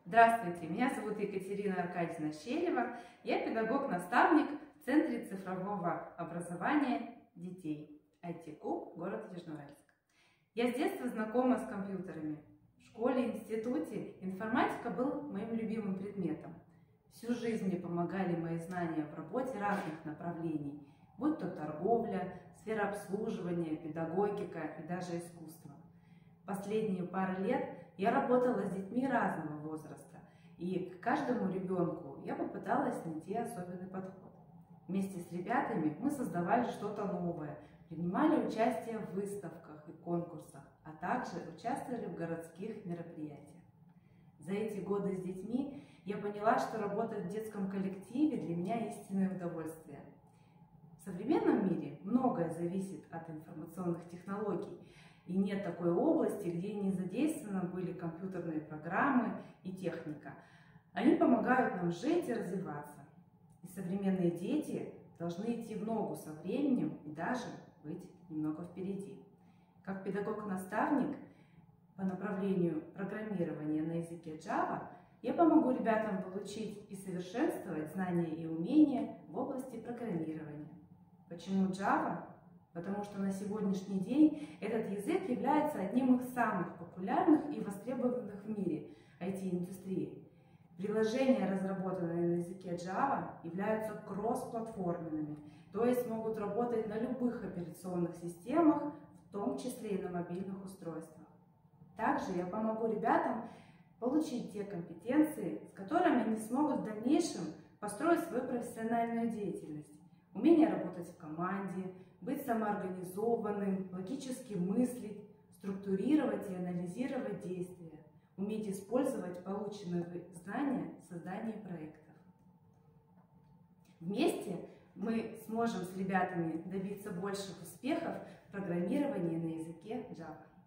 Здравствуйте, меня зовут Екатерина Аркадьевна Щелева, я педагог-наставник в Центре цифрового образования детей IT-клуб, город Южноуральск. Я с детства знакома с компьютерами. В школе, институте информатика был моим любимым предметом. Всю жизнь мне помогали мои знания в работе разных направлений, будь то торговля, сфера обслуживания, педагогика и даже искусство. Последние пару лет я работала с детьми разного возраста, и к каждому ребенку я попыталась найти особенный подход. Вместе с ребятами мы создавали что-то новое, принимали участие в выставках и конкурсах, а также участвовали в городских мероприятиях. За эти годы с детьми я поняла, что работать в детском коллективе для меня истинное удовольствие. В современном мире многое зависит от информационных технологий, и нет такой области, где не задействованы были компьютерные программы и техника. Они помогают нам жить и развиваться. И современные дети должны идти в ногу со временем и даже быть немного впереди. Как педагог-наставник по направлению программирования на языке Java, я помогу ребятам получить и совершенствовать знания и умения в области программирования. Почему Java? Потому что на сегодняшний день этот язык является одним из самых популярных и востребованных в мире IT-индустрии. Приложения, разработанные на языке Java, являются кросс-платформенными, то есть могут работать на любых операционных системах, в том числе и на мобильных устройствах. Также я помогу ребятам получить те компетенции, с которыми они смогут в дальнейшем построить свою профессиональную деятельность. Умение работать в команде, быть самоорганизованным, логически мыслить, структурировать и анализировать действия, уметь использовать полученные знания в создании проектов. Вместе мы сможем с ребятами добиться больших успехов в программировании на языке Java.